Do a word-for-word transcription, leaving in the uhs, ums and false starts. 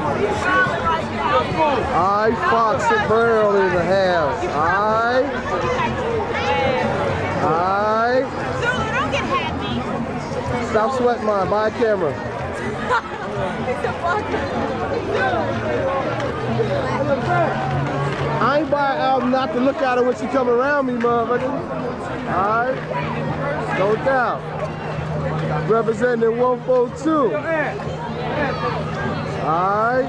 Alright, Foxy Burl in the house. Alright. Alright. Zulu, don't get happy. Stop sweating mine. Buy a camera. I ain't buy an album not to look at her when she come around me, motherfucker. Alright. No doubt. Representing one four two. Alright.